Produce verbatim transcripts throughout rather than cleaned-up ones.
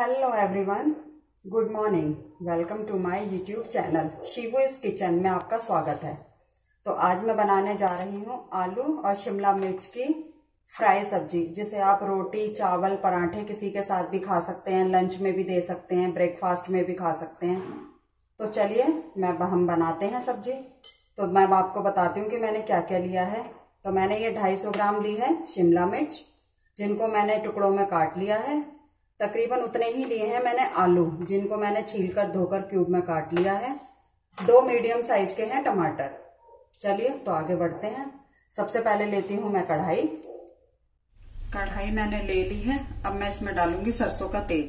Hello everyone, good morning. Welcome to my YouTube channel Shivu's kitchen में आपका स्वागत है। तो आज मैं बनाने जा रही हूँ आलू और शिमला मिर्च की फ्राई सब्जी, जिसे आप रोटी, चावल, पराठे किसी के साथ भी खा सकते हैं, लंच में भी दे सकते हैं, ब्रेकफास्ट में भी खा सकते हैं। तो चलिए मैं हम बनाते हैं सब्जी। तो मैं आपको बताती हूँ कि मैंने क्या क्या लिया है। तो मैंने ये ढाई सौ ग्राम ली है शिमला मिर्च, जिनको मैंने टुकड़ों में काट लिया है। तकरीबन उतने ही लिए हैं मैंने आलू, जिनको मैंने छीलकर धोकर क्यूब में काट लिया है। दो मीडियम साइज के हैं टमाटर। चलिए तो आगे बढ़ते हैं। सबसे पहले लेती हूं मैं कढ़ाई। कढ़ाई मैंने ले ली है। अब मैं इसमें डालूंगी सरसों का तेल।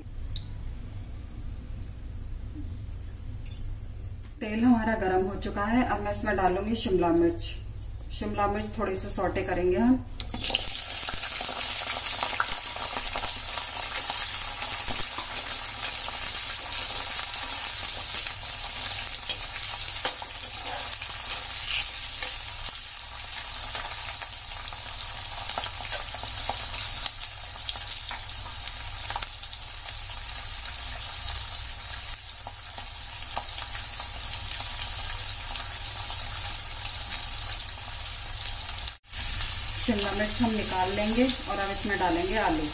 तेल हमारा गर्म हो चुका है। अब मैं इसमें डालूंगी शिमला मिर्च। शिमला मिर्च थोड़ी सी सौटे करेंगे हम। शिमला मिर्च हम निकाल लेंगे और अब इसमें डालेंगे आलू।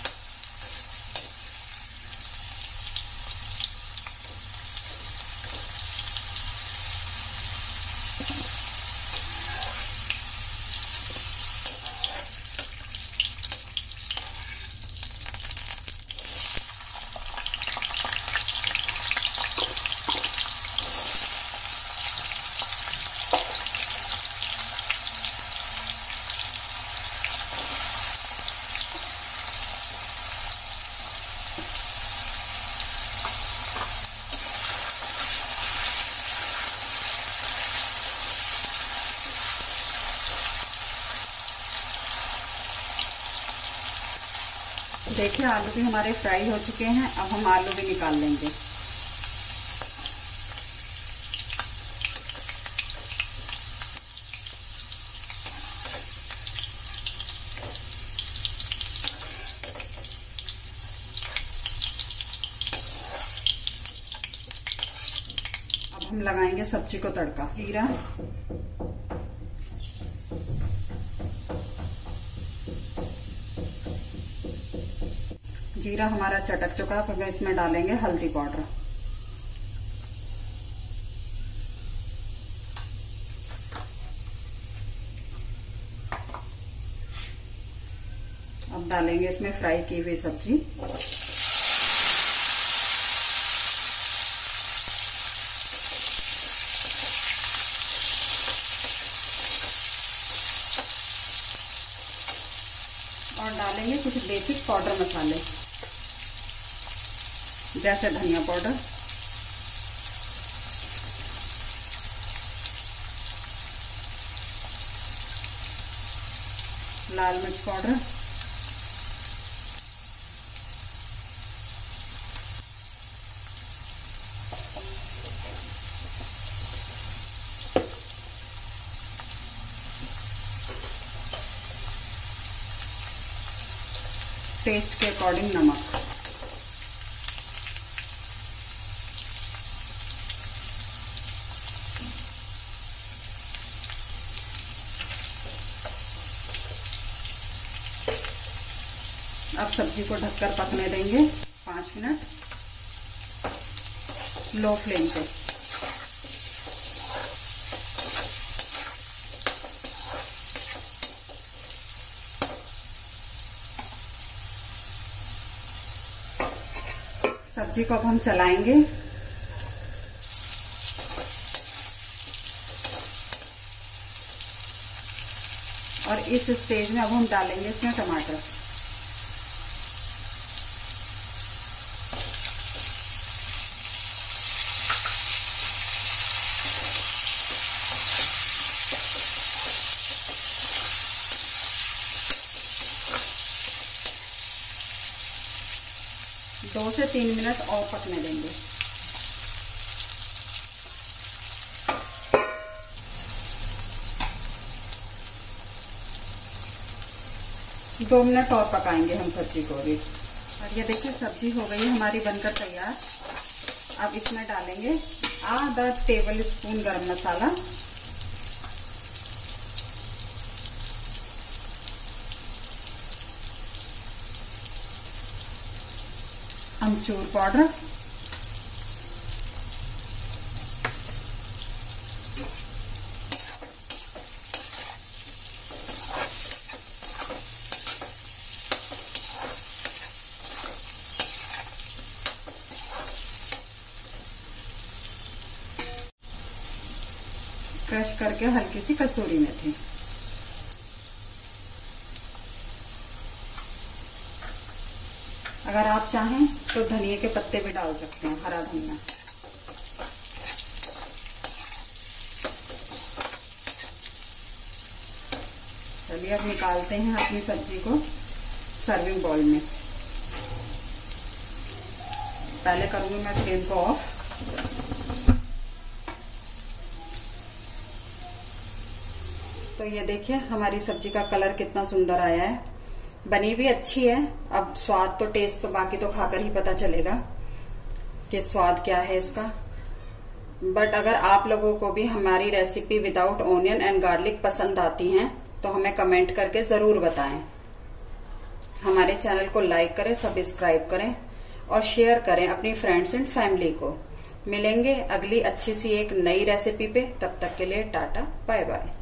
देखिए आलू भी हमारे फ्राई हो चुके हैं। अब हम आलू भी निकाल लेंगे। अब हम लगाएंगे सब्जी को तड़का। जीरा, जीरा हमारा चटक चुका है। अब इसमें डालेंगे हल्दी पाउडर। अब डालेंगे इसमें फ्राई की हुई सब्जी। और डालेंगे कुछ बेसिक पाउडर मसाले, जैसे धनिया पाउडर, लाल मिर्च पाउडर, टेस्ट के अकॉर्डिंग नमक। अब सब्जी को ढककर पकने देंगे पाँच मिनट लो फ्लेम पे। सब्जी को अब हम चलाएंगे। और इस स्टेज में अब हम डालेंगे इसमें टमाटर। दो से तीन मिनट और पकने देंगे। दो मिनट और पकाएंगे हम सब्जी को भी। और ये देखिए सब्जी हो गई हमारी बनकर तैयार। अब इसमें डालेंगे आधा टेबल स्पून गरम मसाला, अमचूर पाउडर, क्रश करके हल्की सी कसूरी मेथी, अगर आप चाहें तो धनिया के पत्ते भी डाल सकते हैं, हरा धनिया। चलिए अब निकालते हैं अपनी सब्जी को सर्विंग बाउल में। पहले करूंगी मैं फ्लेम को ऑफ। तो ये देखिए हमारी सब्जी का कलर कितना सुंदर आया है, बनी भी अच्छी है। अब स्वाद तो टेस्ट तो बाकी तो खाकर ही पता चलेगा कि स्वाद क्या है इसका। बट अगर आप लोगों को भी हमारी recipe without onion and garlic पसंद आती हैं तो हमें कमेंट करके जरूर बताएं। हमारे चैनल को लाइक करें, सब्सक्राइब करें और शेयर करें अपनी फ्रेंड्स एंड फैमिली को। मिलेंगे अगली अच्छी सी एक नई रेसिपी पे, तब तक के लिए टाटा बाय बाय।